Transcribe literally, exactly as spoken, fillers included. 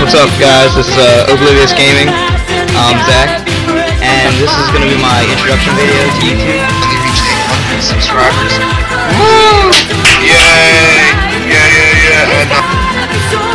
What's up, guys? This is uh, Oblivious Gaming. I'm Zach, and this is going to be my introduction video to YouTube. We reached eight hundred subscribers. Woo! Yay! Yeah, yeah, yeah. And, uh,